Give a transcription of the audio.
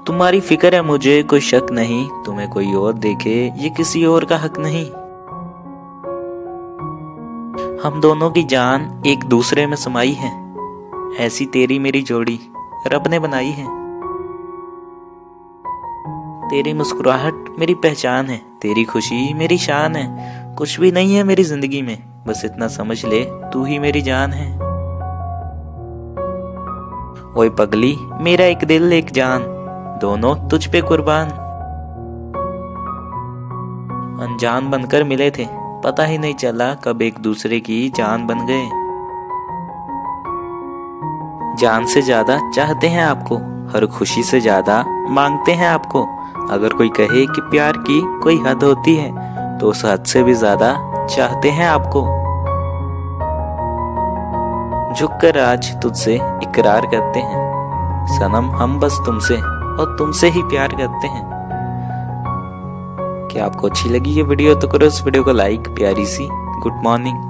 तुम्हारी फिक्र है मुझे, कोई शक नहीं। तुम्हें कोई और देखे ये किसी और का हक नहीं। हम दोनों की जान एक दूसरे में समाई है, ऐसी तेरी मेरी जोड़ी रब ने बनाई है। तेरी मुस्कुराहट मेरी पहचान है, तेरी खुशी मेरी शान है। कुछ भी नहीं है मेरी जिंदगी में, बस इतना समझ ले तू ही मेरी जान है। ओए पगली मेरा एक दिल एक जान, दोनों तुझ पे कुर्बान। अनजान बनकर मिले थे, पता ही नहीं चला कब एक दूसरे की जान बन गए। जान से ज्यादा चाहते हैं आपको, हर खुशी से ज्यादा मांगते हैं आपको। अगर कोई कहे कि प्यार की कोई हद होती है, तो उस हद से भी ज्यादा चाहते हैं आपको। झुककर आज तुझसे इकरार करते हैं, सनम हम बस तुमसे और तुमसे ही प्यार करते हैं। क्या आपको अच्छी लगी ये वीडियो तो करो इस वीडियो को लाइक। प्यारी सी गुड मॉर्निंग।